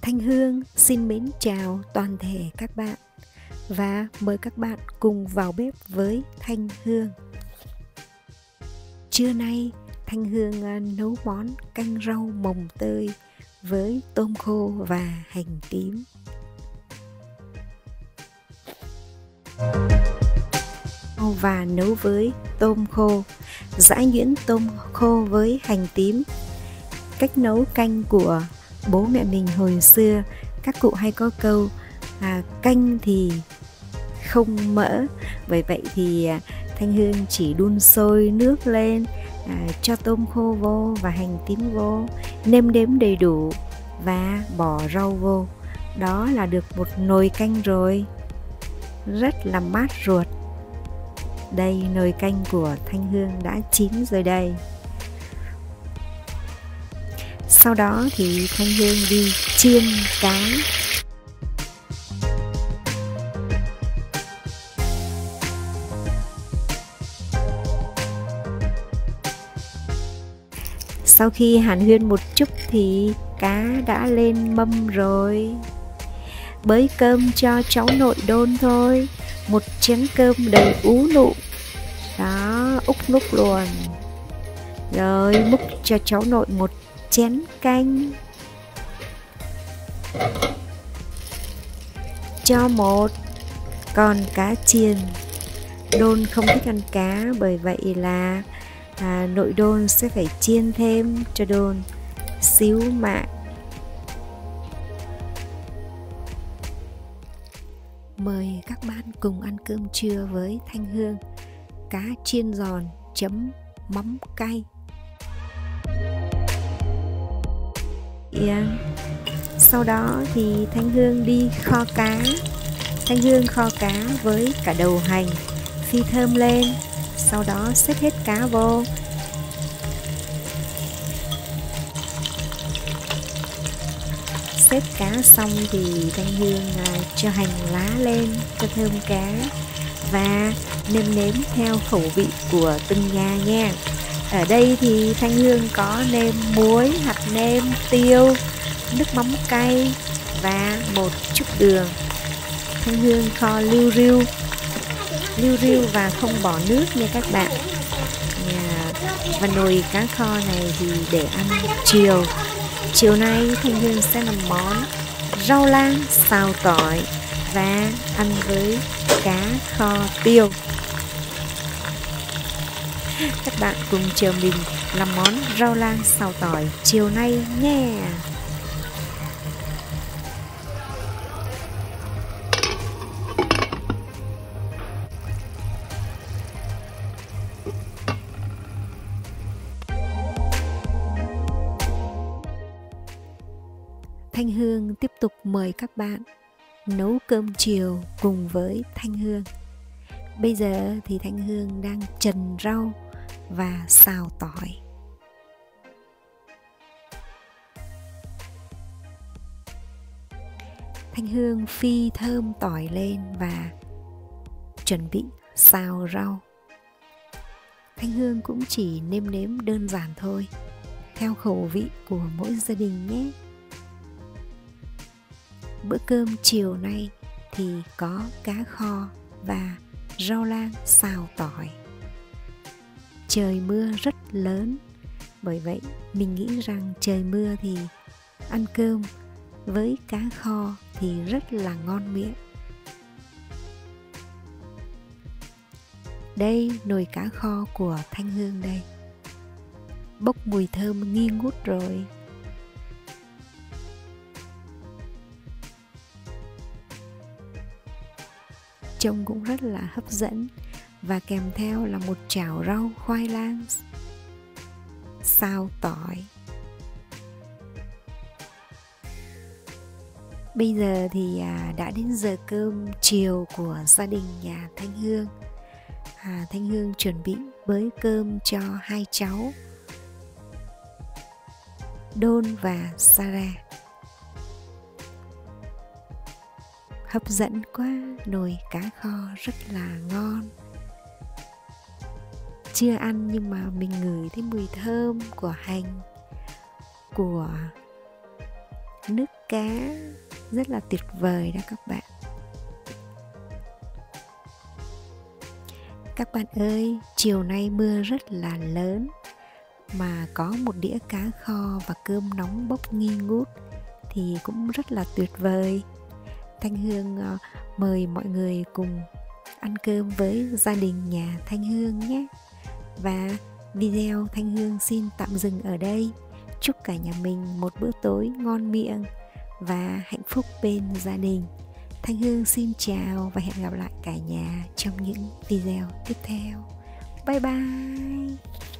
Thanh Hương xin mến chào toàn thể các bạn và mời các bạn cùng vào bếp với Thanh Hương. Trưa nay Thanh Hương nấu món canh rau mồng tơi với tôm khô và hành tím. Và nấu với tôm khô, giã nhuyễn tôm khô với hành tím. Cách nấu canh của bố mẹ mình hồi xưa, các cụ hay có câu canh thì không mỡ. Bởi vậy thì Thanh Hương chỉ đun sôi nước lên, cho tôm khô vô và hành tím vô, nêm nếm đầy đủ và bỏ rau vô. Đó là được một nồi canh rồi, rất là mát ruột. Đây, nồi canh của Thanh Hương đã chín rồi đây. Sau đó thì Thanh Hương đi chiên cá. Sau khi hàn huyên một chút thì cá đã lên mâm rồi. Bới cơm cho cháu nội đôn thôi, một chén cơm đầy ú nụ. Đó, úp núc luôn. Rồi múc cho cháu nội một chén canh. Cho một con cá chiên. Đôn không thích ăn cá, bởi vậy là nội đôn sẽ phải chiên thêm cho đôn xíu mại. Mời các bạn cùng ăn cơm trưa với Thanh Hương. Cá chiên giòn chấm mắm cay. Sau đó thì Thanh Hương đi kho cá. Thanh Hương kho cá với cả đầu hành, phi thơm lên. Sau đó xếp hết cá vô. Xếp cá xong thì Thanh Hương cho hành lá lên cho thơm cá và nêm nếm theo khẩu vị của từng nhà nha. Ở đây thì Thanh Hương có nêm muối, hạt nêm, tiêu, nước mắm cay và một chút đường. Thanh Hương kho liu riu và không bỏ nước nha các bạn. Và nồi cá kho này thì để ăn chiều. Chiều nay Thanh Hương sẽ làm món rau lang xào tỏi và ăn với cá kho tiêu. Các bạn cùng chờ mình làm món rau lang xào tỏi chiều nay nhé. Thanh Hương tiếp tục mời các bạn nấu cơm chiều cùng với Thanh Hương. Bây giờ thì Thanh Hương đang trần rau và xào tỏi. Thanh Hương phi thơm tỏi lên và chuẩn bị xào rau. Thanh Hương cũng chỉ nêm nếm đơn giản thôi, theo khẩu vị của mỗi gia đình nhé. Bữa cơm chiều nay thì có cá kho và rau lang xào tỏi. Trời mưa rất lớn, bởi vậy mình nghĩ rằng trời mưa thì ăn cơm với cá kho thì rất là ngon miệng. Đây, nồi cá kho của Thanh Hương đây. Bốc mùi thơm nghi ngút rồi. Trông cũng rất là hấp dẫn. Và kèm theo là một chảo rau khoai lang xào tỏi. Bây giờ thì đã đến giờ cơm chiều của gia đình nhà Thanh Hương. Thanh Hương chuẩn bị bới cơm cho hai cháu Đôn và Sarah. Hấp dẫn quá, nồi cá kho rất là ngon. Chưa ăn nhưng mà mình ngửi thấy mùi thơm của hành, của nước cá rất là tuyệt vời đó các bạn. Các bạn ơi, chiều nay mưa rất là lớn mà có một đĩa cá kho và cơm nóng bốc nghi ngút thì cũng rất là tuyệt vời. Thanh Hương mời mọi người cùng ăn cơm với gia đình nhà Thanh Hương nhé. Và video Thanh Hương xin tạm dừng ở đây. Chúc cả nhà mình một bữa tối ngon miệng và hạnh phúc bên gia đình. Thanh Hương xin chào và hẹn gặp lại cả nhà trong những video tiếp theo. Bye bye.